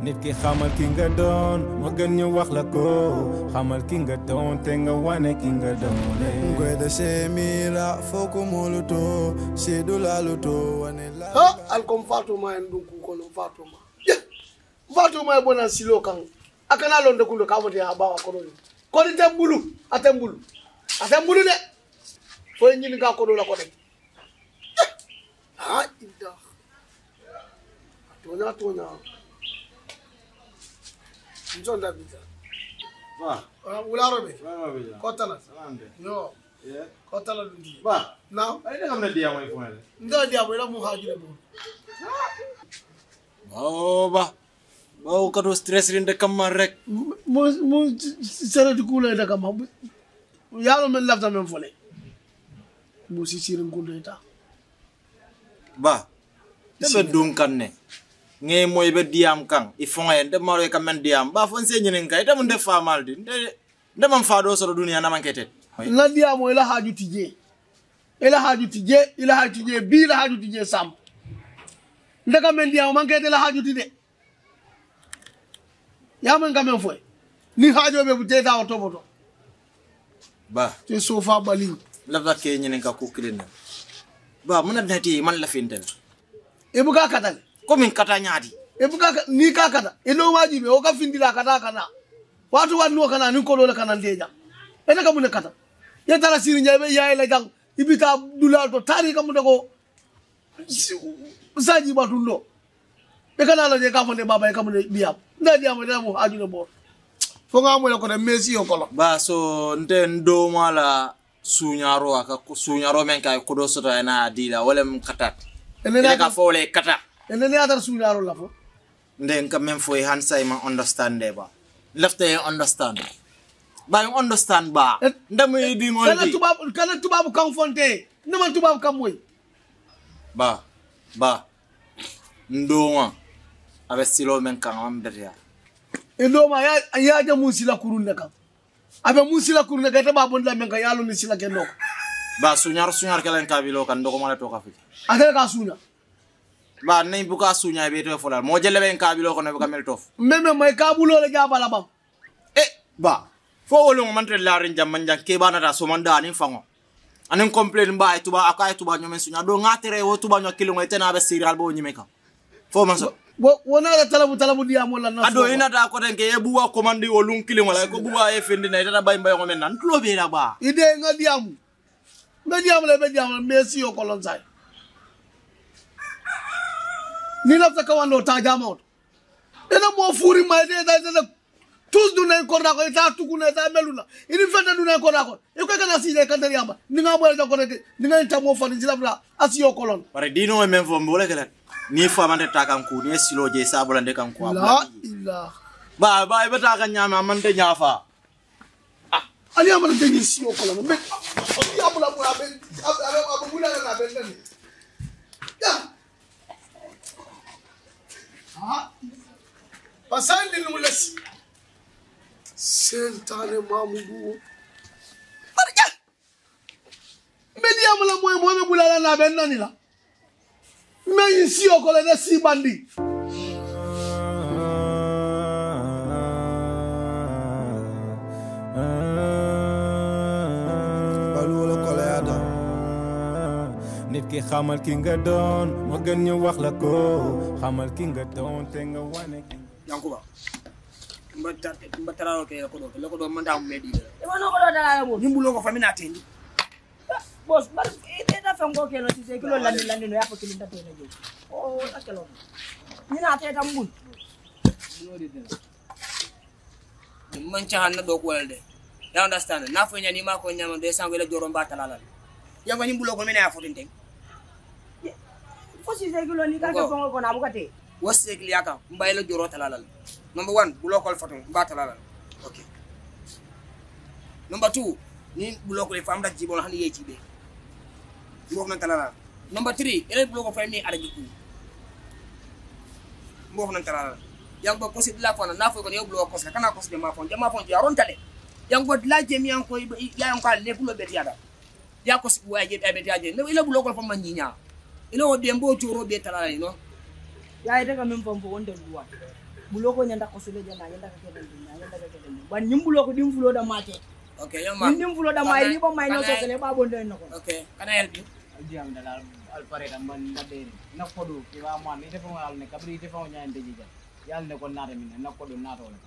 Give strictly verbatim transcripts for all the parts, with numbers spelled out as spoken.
nit ki xamal ki nga doon mo gën ñu wax la ko xamal ki nga doon te nga wane ki nga doon ngoy de semira foko moluto sedula luto wane la ha alkom fatuma en dunku kono fatuma fatuma e bona silo kan akana londe kundo kamode ha bawa kono ko di tembulu atembulu atembulu de fo ñini ga kono la ko de ha idda tonya tonya Njonda bisa. Ba. Ah, ularo be. Ba ba be. Kota la. Salande. Yo. Yeah. Kota la dundi. Ba. Now. Ay da kamna dia moy fone. Ndo dia bo la mu hajire bo. Oh ba. Ba ko do stress rinde kamar rek. Mo mo sere du kula da kam. Yalo men lafta men fole. Mo si sirin kunde ta. Ba. Tebe dunkan ne. Nge moy be diam kang i fonga de maro ka men diam ba fon se nyinen kay dem def fa maldi de de man fa do so dunia na mankete la diam mo ila haju tije ila haju tije ila haju tije bi la haju tije sam ndaka men diam mankete la haju tije ya man gamen foy ni haju be bu teta o toboto ba te sofa bali la va ke nyinen ka ko kilena ba mun na ti man la fintel e bu ka katale komin kata nyaadi e buka ni ka kata e no wajibe o ka findila kata kana watu wanu kana ni ko lo kana ndeja e na ka mun kata ya tara siri nyabe yaay la jang ibita dulal to tari ka mun ko saji batundo e kana la je ka fonde baba e ka mun biya ndadi am da mo ajuna bo fo nga mo ko de messi o ko ba so nte ndo mala sunyaro aka sunyaro men kay ko do soto na dila wala m katat ene ka fole kata ene ne atar sunyaro la fo nden ka men fo hansa ma understand de ba lefte understand ba understand ba ndam yi di ngol kana tubab kana tubab kan fonte ne man tubab kan moy ba ba ndoma abe silo men kan am betia e ndoma ya ya ja musila kurun kan abe musila kurun ka ta babon la men kan yalo ni sila ken nok ba sunyar sunyar kalen kabilo kan doko mala to ka fi ate ka sunya ba nay buka sunya be to folal mo jelle ben kabilo ko ne buka mel tof meme may kabulo le jabala bam eh ba fo wolu mantre larin jam manjan ke bana da so manda ni fango anen complain ba tuba akay tuba nyomen sunya do ngatere wo tuba nyo kilo ngoy tena be serial bo nyime ka fo man so wona la talabu talabu dia mo la na ado ina da ko den ke e buwa commande wo lun kilo wala ko buwa e fendi na tata bay mbay ngomen nan tulo be da ba ide nga diamu nga diamu le be diamu messi o kolon say ni lafta kawando ta jamot ena mo furi ma de da da tous du nay ko da ko ta tuku na ta meluna ini fata du nay ko da ko e ko kana si de kan der yamba ni nga bo da ko de ni nga ta mo fani silafla asio kolon pare dino e men fo mbole kala ni fa mande ta kan ku ni silo je sabula de kan ku la illa ba ba e bata kan nyama man de nyafa ah ali amana de ni sio kolon be ya bula bula be abe abe bula na be ndani ya ah pasandi nulasi sentane mamudu barja media mala moy moy me bulala na ben nani la me yisi o ko le si bandi balu wala ko la ada nit ki xamal ki nga doon mo gën ñu wax la ko xamal ki nga doon te nga wane ki yankuba mbata mbatara ke ko do ko do manda mu medi e wono ko do dala mo nimbulo ko famina tendi boss bar e da fango ke no ci se kilo landi landi no yapo kilo ndate na je o takelo ni na te tam bun man cha hanna do ko walde you understand na fo nyani ma ko nyama de sango le joro mbata lala yango nimbulo ko mena afo tente fo ci se kilo ni ka ka fango ko na bukate wose kili yaka mbaylo joro talala number one bulo ko foto mbata lala okay number two ni bulo ko le famda jibon hani ye jibe mbok nan talala number three ele bulo ko fami ala jiku mbok nan talala yang ba posit la fona na fo ko yo bulo ko sa kana ko se ma fon jama fon ya ron tale yang bo la jemi yang ko ya yang ka le bulo beti ada ya ko si waje be beti aje le bulo ko fam manyinya ile o dembo choro be talala no ya ite ka mempo mpo wonde duwa bulo ko nyanda ko sule jana nyanda ka kelen nyanda ka kelen ban nyum bulo ko dim fulo da make Okay, yo man. dim fulo da mai ni ba mai no so sele ba bondo no ko Okay, can I help you? Diam dalal al pareta man nadere nakodo ki wa man ni defo al ne kabri defo nyaande jija yal ne ko nare min nakodo nato la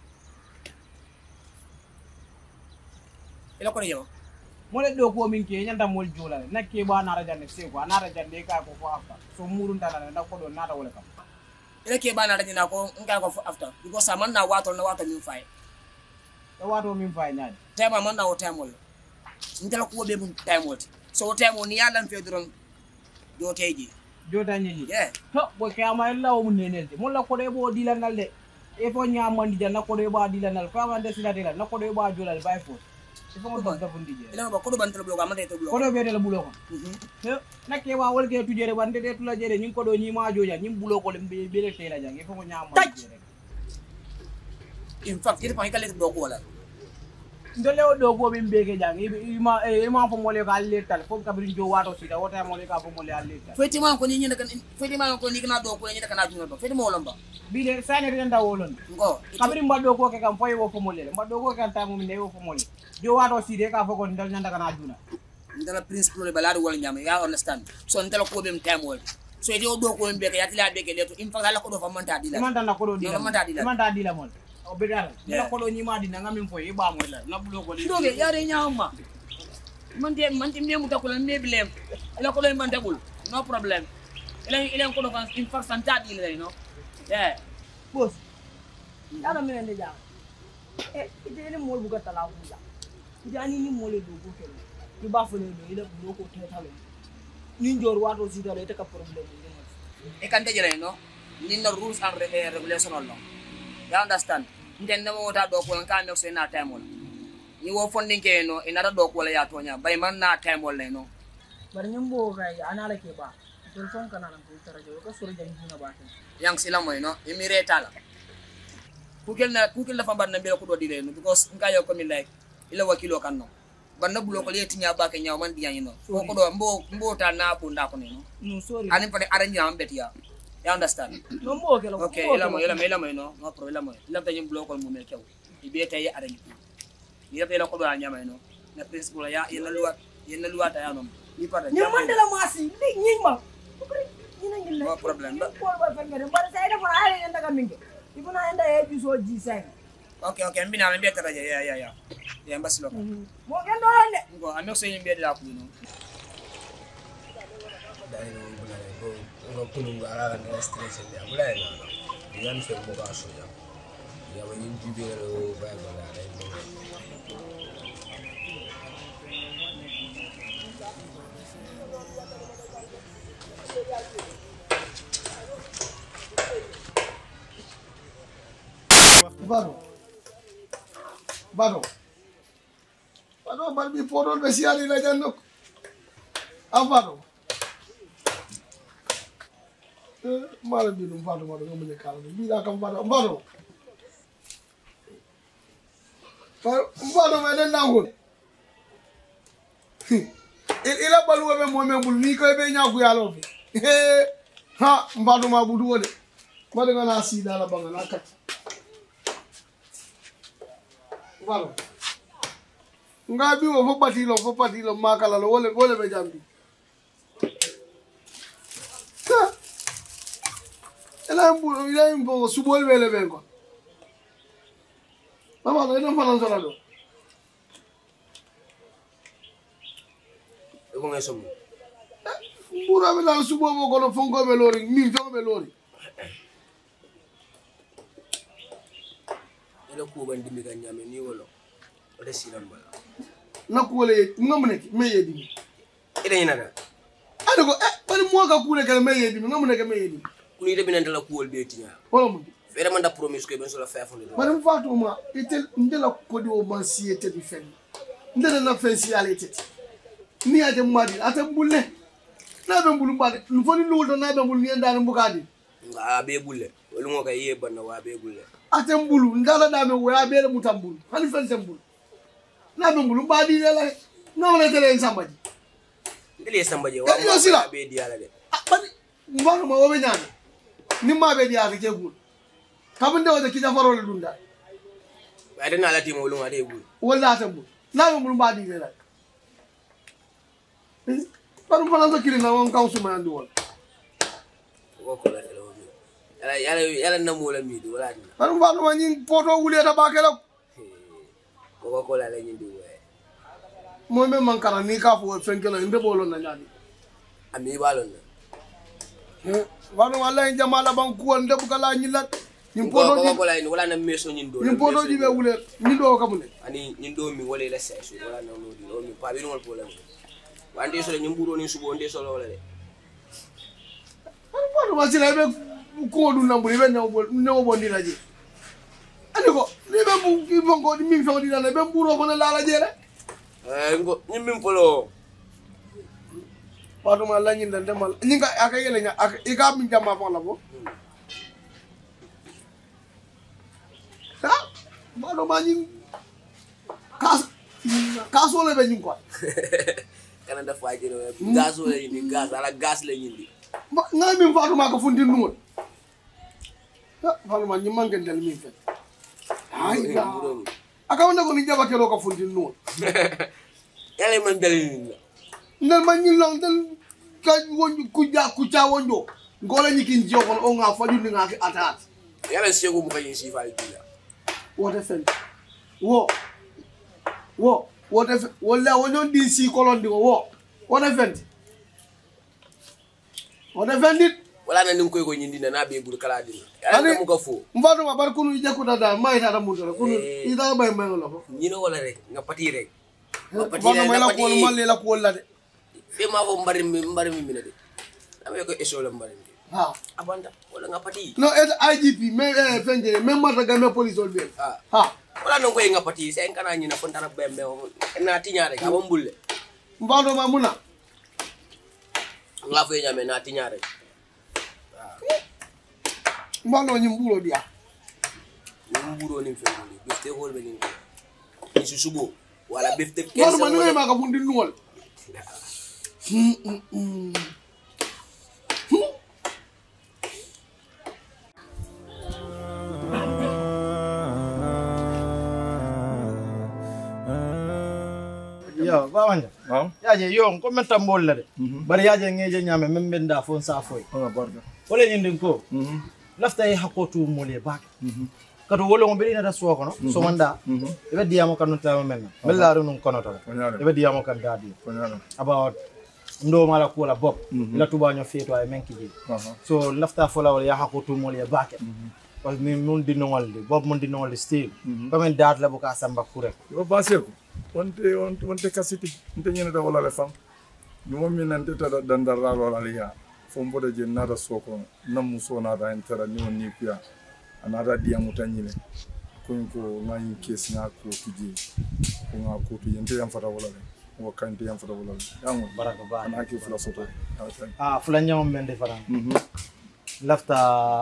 Ila ko yo. mole do ko min ke nyanda mol jola nakke ba nara janne se ko nara janne ka ko ko afta so murun dala nakodo nata wala kam Ila ke ba na da dina ko nka ko after because man na wato na wato min fay. to wato min fay nyaade Tema man na o temol. Ndela ko be mun temol. So temo ni yalan fe duron do teji. jota nyi Yeah. to bo kama illa o mun nenelde mon la ko de bo dilanal de e fo nyamandi jan nakodo ba dilanal fa man de silade la nakodo ba jolal bay fo e fo mo da fundi je Ila ba ko do ban telo bloga man de to ko bloga. do be de la bulo ko Mhm. he nakke wa wol ke tujere wande de tula jere nyin ko do nyi ma joja nyin bulo ko le be be tela jang e fo ko nyamandi je In fact, ita pa ikale do ko wala. ndole o do bo min beke jang ima e ima fo mole ka letal fo kabri jo wato sida wota mole ka fo mole letal Feti man ko ni nyina kan feti man ko ni kana do ko ni kana juna do. Feti mo lamba. bile sane renda wolon Ngo. kabri mbado ko ke kam foy wo fo mole mbado ko kan tamu min ne wo fo mole jo wato sida ka fo ko ndal nyanda kana juna Ndala principle le balado wala nyama ya understand. So ndala ko be time wala. So ite o do ko mbeke ya tila beke leto. In fact ala ko do fa manta dila. man tan ko do Yo, dila man tan dila. man tan dila mol o be dara Yeah. dila ko do nyima dina ngamin foy e ba mo la na bulo ko Ndo be yare nyama. Man de man de memu takula me bilem. Ila ko do man dagul. No problem. Ila ila ko do kan in fact santa dila you know. Yeah. bos yara min ende jang e ite ni mol buga tala ko ja jani ni mol do ko kele ni ba fo le do ila bulo ko tetalo ni jor wato sida le te ka problem ni E kan de jere no. Ni na rules and re- eh, regulation no. You understand? Nden na mo ta do ko kan mek so na time wala. Ni wo funding ke no inara do ko la ya tonya. Bay man na time wala no. bar nyambo ga anala ke ba telefon kana nan ko tara jo ka suru jang hina ba tan Yang sila mo no imire tala kukel na kukel na fambar na bela ko do dire no because nka yo ko mi like ila wakilo kan no banna bulo ko leti nya ba ke nyaw man diyan no ko ko do mbo mbo ta na bu nda ko ni no no sorry ani pade aranya am betia you understand no mo ke lo okay ila mo ila mo ila mo no no pro ila mo ila ta nyim bulo ko mo me kew ibeta yi aranya ila ta ila ko do anya ma no na principle ya ila luwa ila luwa ta ya no ni pada ni man de la masi ni ni ma ni na ngi no problem ba ko ba fa ngere bar sai da fara ay enda ka minge ibuna enda e bi so ji sai okay okay mbina na mbeta raja ya ya ya ya mbasi lo mo gen do lande ngo amek so yimbe de la ko no dai no bulare ko ngo kunu ara na stress ni bulare na yan fe mo ga so ya ya wani jibere o ba ba la dai Bado. Bado. Bado bal bi podol be siali la jannok. Am bado. Eh mala bi dum bado bado ngam ne kala bi da kam bado bado. Bado bado me den nangul. Il ila balu be mo me bul ni ko be nyaaku yalo bi. Ha bado ma budu wode. Bado ngana si dala banga na kat. Balo. Nga bi wo fo batilo fo patilo makala lo wole wole be jambi. Ta. Ela mbu ila mbo subol wele bengo. Mama do ina fana zola do. ko ngay som Mbura be dal subo mo kono fonko be lori mi to be lori. ila ko ban dimi ga nyame ni wolo o de silan bala Na ko le ngam ne me yedi. ila ina da Ado ko eh bari mo ka kule kala me yedi ngam ne ka me yedi. kuni de binan dala ko wol be tinya Wala mo. fere man da promise ko ben so la fa fo de Bari mfatu ma itel ndela ko di o man siete bi fen. Ndela na fen sialite. Ni ate madi ate bulle. Na be mbulu mbade nfoni luldo na be mbulu ni ndana mbukadi. nga be bulle wolu ngo kay ye ban wa be bulle Ate mbulu ndala da me wa be mutambulu. Hani fen sembulu. Na be mbulu mbadi la na wala tele ensambaji. ndele sambaje wa Eh, yo sila. be di ala de Bari mbano ma wobe nyame. Ni ma be dia ke gul. kabinde o de kija farole dunda ba da na lati mo lu ngade bu wala tambu na mo mba di la paru panan to kiringa won kaw suma andu won ko ko la tele yala yala yala na mo la mi do wala ni paru paru ma nyin poto wule ta bakela ko ko la la nyi do mo me man kara ni ka fo fenkelo inde bolo na nyani ami balon na eh wanu wala jamala ban ko nde bu kala nyilat nim poto ko ko la ni wala na meso nyin do nim poto jibe wule ni do kamune ani nyin do mi wala la seso wala na no di no mi pa bi no problème wande so nyum buro ni subo nde so wala de paru ma sila be ko du namburi be nyaw bol nyaw bondi la je ani ko ni be bu ki bongo di mi fo di na be buro ko na la la je re eh ngo nyim mi polo paru ma la nyin dan demal nyinga aka yele nya aka ika mi jamma fo la ko ha paru ma nyin kas kaso le be nyin ko kana da faji no gas wala ni gas ala gas la yindi nga mi faatu ma ko fundi nuul ha falu ma nyi mangen del mi fet ay ya aka wonde ko ni jaba kelo ko fundi nuul yalla man dal ni ndel ma nyi long del ka wonju ku ja ku ca wonjo ngola nyi kin jokon o nga faju ni nga ki atat yalla sego mu kay si fa dila wote fen wo wo wote wala wonyon di si kolon di wo wote fen wote fen dit wala na nim koy ko nyindi na be bul kala dina yalla mu ko fo mbadu ma bar kunu jakku dada may ta mu dara kunu ida bay may lo ñino wala rek nga pati rek nga pati rek may la ko mal la ko la de be ma ko mbari mi mbari mi mina de dama ko eso la mbari ha abanda wala nga pati no et I G P mais eh fenje même mata game police ol be ha ha wala no koy nga pati sen kana ñina fon dara bembe na tinya rek abam bulle mbadu ma muna nga fay ñame na tinya rek mbadu ñi mbulo dia ñu mburo ni fe ni befte hol be ni ni su subo wala befte mbadu ma ni ma ka bundi nuwol hmm hmm yo bawanja waaw yaje yo ko men tambol la de bari yaje ngeje nyame men benda fon sa foy ah barka wala nyindin ko lafta e hakotu mole bak kato wolo mo beli na da suwa kono so manda e be diamo kanu tawo men mella ru nun kono taw e be diamo kan dadi about ndo mala ko la bok la tuba nyo feto ay men kiji so lafta fola wala ya hakotu mole bak parce que mun di nongol di bob mun di nongol still comme date la bu ka samba kurek yo passé ko wonte wonte wonte kasiti nte nyene da wala le fam mi mo mi nante ta dandar ralo ala ya fo mbodo je nada soko nam muso nada entera ni woni kuya anada diamu tanyile ko ko ngani kes na ko tiji ko nga ko tu yente yam fata wala le ko kante yam fata wala le yamu baraka ba ana ki fula soto ah fula nyam men de faran lafta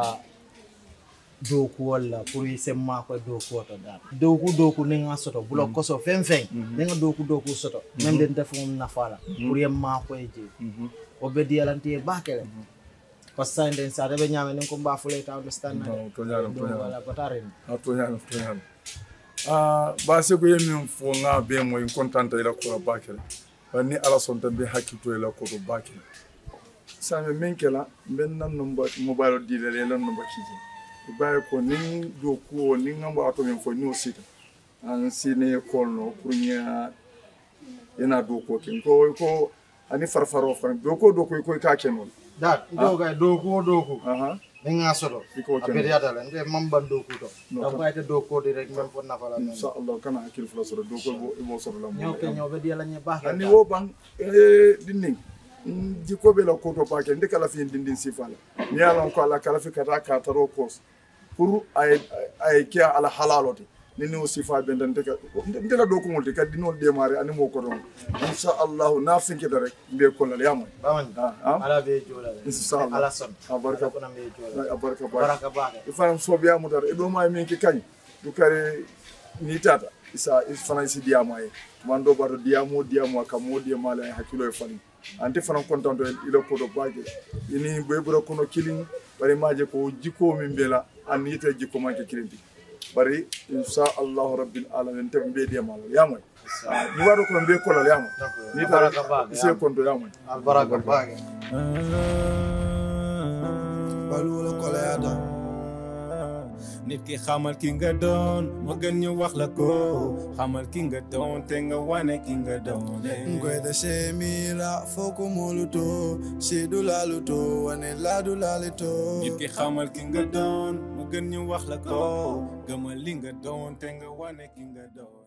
doku wala pour semma ko doku to da doku doku ni nga soto bulo koso fen fen ni nga doku doku soto même den def mum nafala pour yemma ko eje o be dialante bakele ko sa den sa be nyame ni ko mba fule ta understand na to nyalo to nyalo wala batare to nyalo to nyalo ah ba se ko yemi fo nga be mo contente ila ko bakele ni ala son tan be hakito ila ko bakele sa me menkela ben nan no mobile dealer ila no bakiji baye ko ni do ko ni ngamba ato men fo ni osita an sine kolno pour nya ina do ko ken ko ko ani farfaro fa do ko do ko ko ka kenon dat do ga do ko do ko aha ni nga soto ko ken abedi atala nde mamban do ko to da bayta do ko direct même fo nafala men insha Allah kana akil fla soro do ko bo mo soro la mo ñoo ke ñoo be diala ñe baax ani wo bang e dinning di ko be la ko to pa ken de kala fi dindin sifala ni ala ko ala kala fi kata ka taro ko pour ay ay kia ala halalote ni ni sifa bendante ka ndela do ko ngolti ka dinol démarrer ani mo ko don insha Allah na finke dare be ko la yamo bawan ala be jola insha Allah ala son barka ko na be jola barka baraka baaka ifan so biya mu dare e do may min ki kany du kare ni tata isa ifana isi diamo ay mando baro diamo diamo ka mo diamo la hakilo e fani ante fana contento ilo ko do baage ini be bura kono kilin bari maje ko jiko min bela an yite jikko manke kilindi bari insha Allah rabbil alamin te mbe de mal ya moy ni wado ko mbe ko la ya moy ni baraka ba se konto ya moy baraka ba balu la ko la yada nit ki xamal ki nga doon mo gën ñu wax la ko xamal ki nga doon te nga wane ki nga doon ngoy da semira foko moluto sedu laluto wane ladu lalito nit ki xamal ki nga doon mo gën ñu wax la ko gëmal li nga doon te nga wane ki nga doon